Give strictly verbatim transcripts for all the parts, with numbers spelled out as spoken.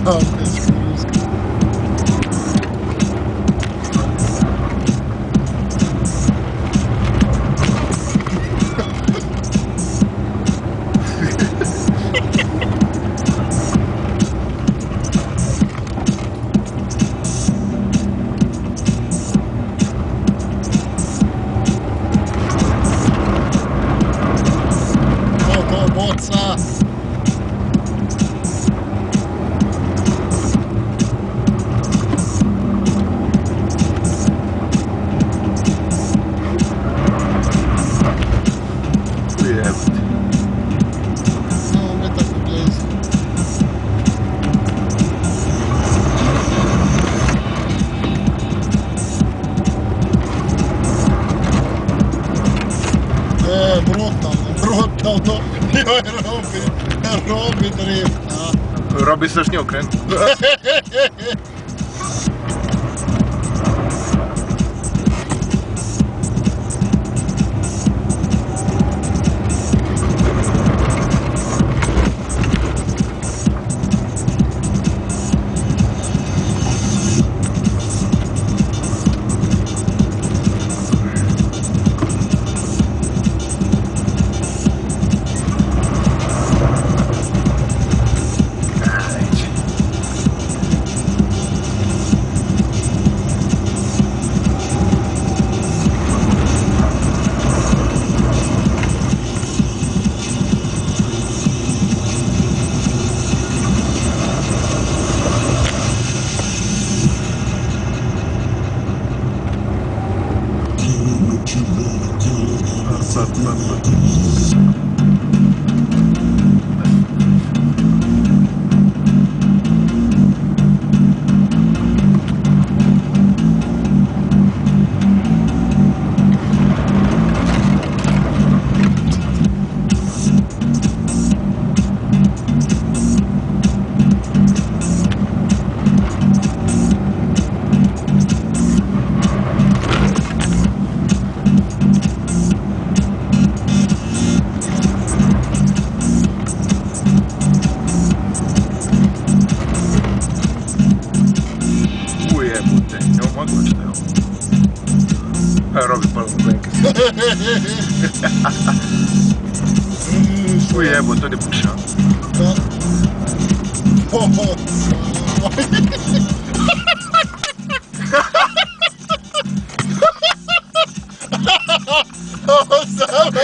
Dečko, rusko. Boca! Ujebati. Samo me tako blizu. E, brutalno, brutalno. Joj, Robi, Robi drifta. Robi se još nije okrenuo. Sad, sad, sad. Robi palo benke. Ujebo, to ne pušao. Da. Oho. Ovo samo...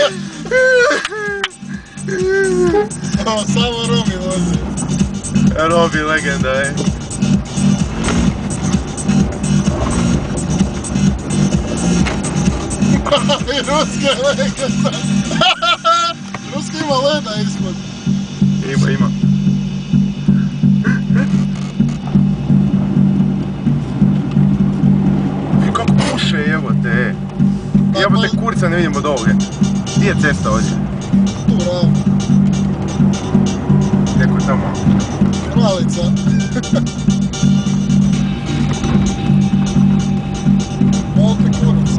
Ovo samo Robi vozi. Robi legenda, je. I ruska je legenda. Ruska ima leda ispod. Ima, ima. I kako puše, jebote. Jebote, kurca ne vidimo od ovoga. Gdje je cesta ovdje? Tu ravno. Neko je tamo. Malica. Opet kuraca.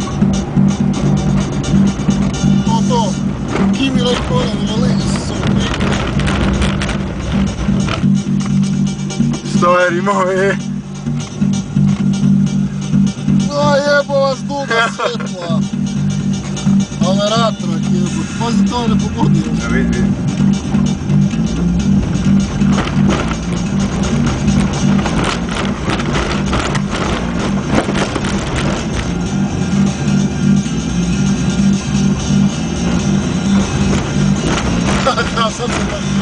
To to. Kimi Raikkonen ili su prikli. Stojeri moje. A jebo vas duga svjetla. Ove ratrak jebo. Pazi to ne pogodio. Ja vidi, vidi. Da, sad se da.